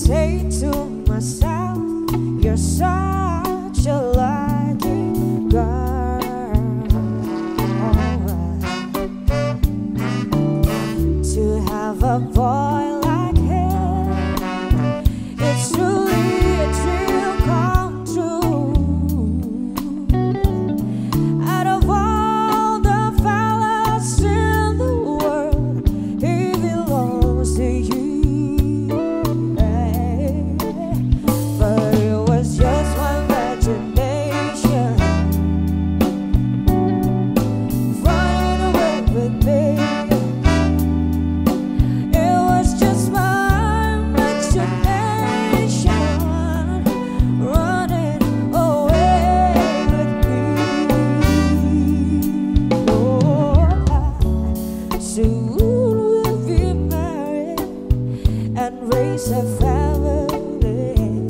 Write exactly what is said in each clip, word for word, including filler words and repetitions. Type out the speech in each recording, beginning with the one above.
say to myself, you're such a lucky girl, to have a boy like him. It's truly a dream come true. Out of all the fellas in the world, he belongs to you. But it was just my imagination running away with me. It was just my imagination running away with me. Oh, I soon will be married and raise a family,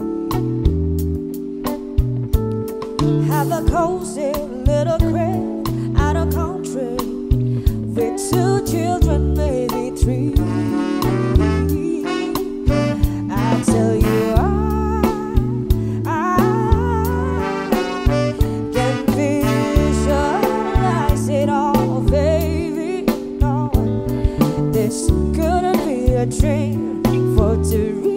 have a cozy little crib out of country with two children, maybe three. I tell you, I, I can visualize it all, baby. No, this couldn't be a dream for to reach.